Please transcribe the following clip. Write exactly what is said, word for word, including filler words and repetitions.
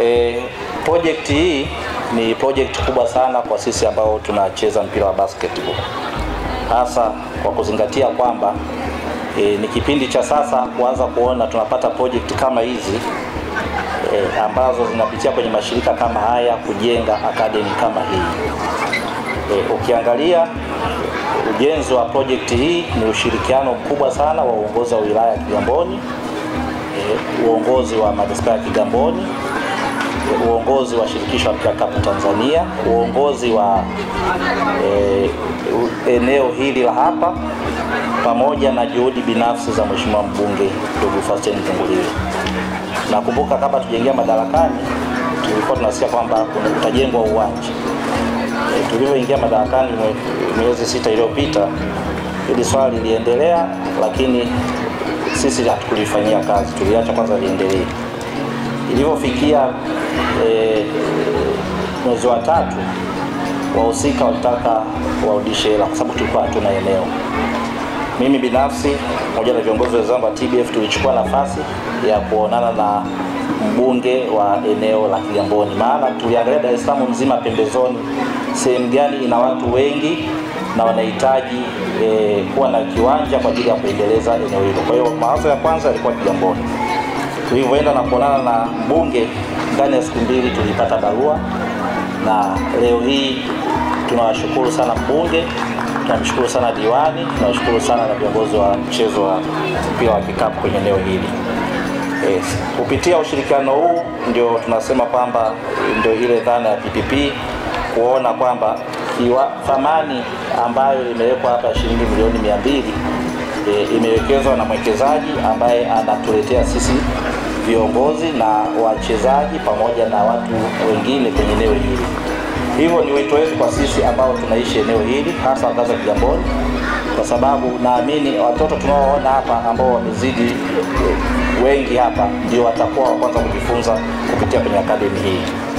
E, project hii ni project kubwa sana kwa sisi ambao tunacheza mpira wa basketball, hasa kwa kuzingatia kwamba e, ni kipindi cha sasa kuanza kuona tunapata project kama hizi e, ambazo zinapitia kwenye mashirika kama haya kujenga academy kama hii. E, ukiangalia ujenzi wa project hii ni ushirikiano mkubwa sana wa uongozi wa wilaya ya Kigamboni, e, uongozi wa manispaa ya Kigamboni, uongozi wa shirikisho la mpira kapu Tanzania, uongozi wa e, eneo hili la hapa, pamoja na juhudi binafsi za mheshimiwa mbunge ndugu Faustin Tungulile. Nakumbuka kabla tujaingia madarakani tulikuwa tunasikia kwamba kutajengwa uwanja. E, tulivyoingia madarakani miezi sita iliyopita hili swali liliendelea, lakini sisi hatukulifanyia kazi, tuliacha kwanza liendelee. Ilivyofikia e, mwezi wa tatu wahusika walitaka warudishe hela kwa sababu tulikuwa hatuna eneo. Mimi binafsi pamoja na viongozi wenzangu wa T B F tulichukua nafasi ya kuonana na mbunge wa eneo la Kigamboni, maana tuliangalia Dar es Salaam nzima pembezoni sehemu gani ina watu wengi na wanahitaji e, kuwa na kiwanja kwa ajili ya kuendeleza eneo hilo. Kwa hiyo mawazo ya kwanza yalikuwa Kigamboni. Tulivyoenda na kuonana na mbunge, ndani ya siku mbili tulipata barua, na leo hii tunawashukuru sana mbunge, tunamshukuru sana diwani, tunawashukuru sana na viongozi wa mchezo wa mpira wa kikapu kwenye eneo hili. Yes. Kupitia ushirikiano huu ndio tunasema kwamba ndio ile dhana ya P P P, kuona kwamba kiwa thamani ambayo imewekwa hapa shilingi milioni mia mbili e, imewekezwa na mwekezaji ambaye anatuletea sisi viongozi na wachezaji pamoja na watu wengine kwenye eneo hili. Hivyo ni wito wetu kwa sisi ambao tunaishi eneo hili, hasa wakazi wa Kigamboni, kwa sababu naamini watoto tunaoona hapa ambao wamezidi wengi hapa ndio watakuwa wa kwanza kujifunza kupitia kwenye academy hii.